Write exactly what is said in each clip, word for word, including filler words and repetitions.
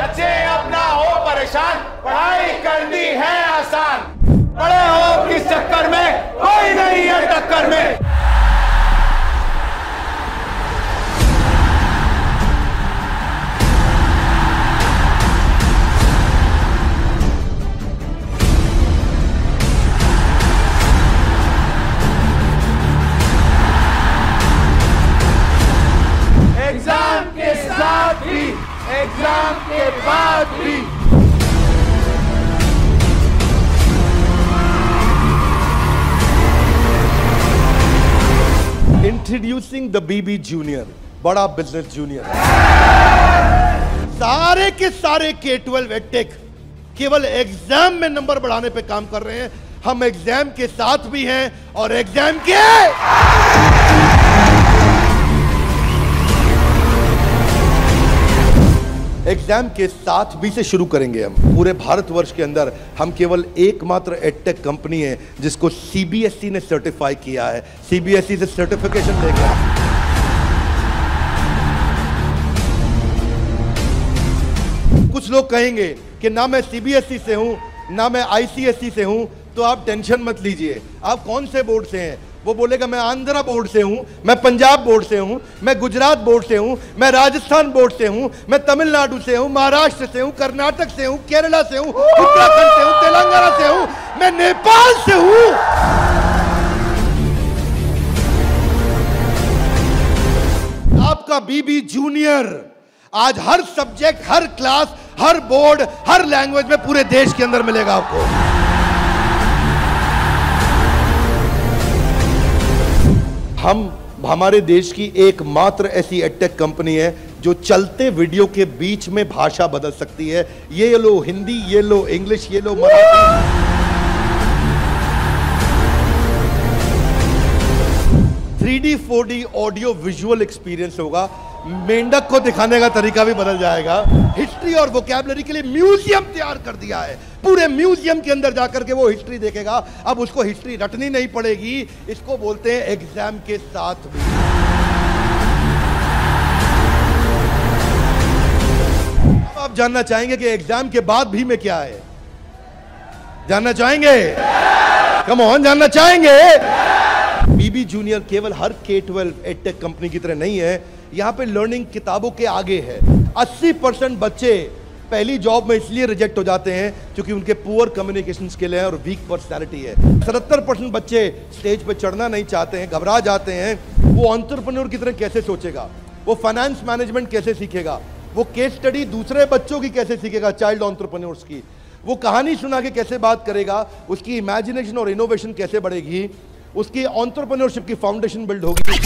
बच्चे अब ना हो परेशान, पढ़ाई करनी है आसान। बड़े हो किस चक्कर में, कोई नहीं है टक्कर में। एग्जाम के साथ भी, एग्जाम के बाद भी। इंट्रोड्यूसिंग द बीबी जूनियर, बड़ा बिजनेस जूनियर। सारे के सारे के ट्वेल्व एडटेक केवल एग्जाम में नंबर बढ़ाने पे काम कर रहे हैं। हम एग्जाम के साथ भी हैं और एग्जाम के एग्जाम के साथ भी से शुरू करेंगे। हम पूरे भारतवर्ष के अंदर हम केवल एकमात्र एडटेक कंपनी है जिसको सीबीएसई ने सर्टिफाई किया है। सीबीएसई से सर्टिफिकेशन लेकर कुछ लोग कहेंगे कि ना मैं सीबीएसई से हूं ना मैं आईसीएसई से हूं, तो आप टेंशन मत लीजिए। आप कौन से बोर्ड से हैं? वो बोलेगा मैं आंध्रा बोर्ड से हूं, मैं पंजाब बोर्ड से हूं, मैं गुजरात बोर्ड से हूं, मैं राजस्थान बोर्ड से हूं, मैं तमिलनाडु से हूं, महाराष्ट्र से हूं, कर्नाटक से हूं, केरला से हूं, उत्तराखंड से हूं, तेलंगाना से हूं, मैं नेपाल से हूं। आपका बीबी जूनियर आज हर सब्जेक्ट, हर क्लास, हर बोर्ड, हर लैंग्वेज में पूरे देश के अंदर मिलेगा आपको। हम हमारे देश की एकमात्र ऐसी एडटेक कंपनी है जो चलते वीडियो के बीच में भाषा बदल सकती है। ये लो हिंदी, ये लो इंग्लिश, ये लो Marathi. Three D four D audio visual experience होगा। मेंढक को दिखाने का तरीका भी बदल जाएगा। हिस्ट्री और वोकैबुलरी के लिए म्यूजियम तैयार कर दिया है। पूरे म्यूजियम के अंदर जाकर के वो हिस्ट्री देखेगा। अब उसको हिस्ट्री रटनी नहीं पड़ेगी। इसको बोलते हैं एग्जाम के साथ भी। अब आप जानना चाहेंगे कि एग्जाम के बाद भी में क्या है? जानना चाहेंगे? कम ऑन, जानना चाहेंगे? बीबी जूनियर केवल हर के ट्वेल्व एडटेक कंपनी की तरह नहीं है। यहाँ पे लर्निंग किताबों के आगे है। अस्सी परसेंट बच्चे पहली जॉब में इसलिए रिजेक्ट हो जाते हैं क्योंकि उनके पुअर कम्युनिकेशन स्किल है और वीक पर्सनालिटी है। सत्तर परसेंट बच्चे स्टेज पे चढ़ना नहीं चाहते हैं, घबरा जाते हैं। वो एंटरप्रेन्योर की तरह कैसे सोचेगा? वो फाइनेंस मैनेजमेंट कैसे सीखेगा? वो केस स्टडी दूसरे बच्चों की कैसे सीखेगा, चाइल्ड एंटरप्रेन्योर्स की? वो कहानी सुना के कैसे बात करेगा? उसकी इमेजिनेशन और इनोवेशन कैसे बढ़ेगी? उसकी एंटरप्रेन्योरशिप की फाउंडेशन बिल्ड होगी।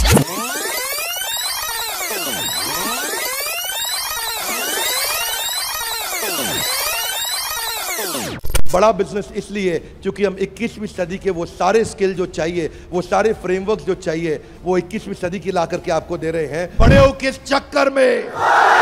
बड़ा बिजनेस इसलिए क्योंकि हम इक्कीसवीं सदी के वो सारे स्किल जो चाहिए, वो सारे फ्रेमवर्क जो चाहिए, वो इक्कीसवीं सदी की ला करके आपको दे रहे हैं। बड़े हो किस चक्कर में?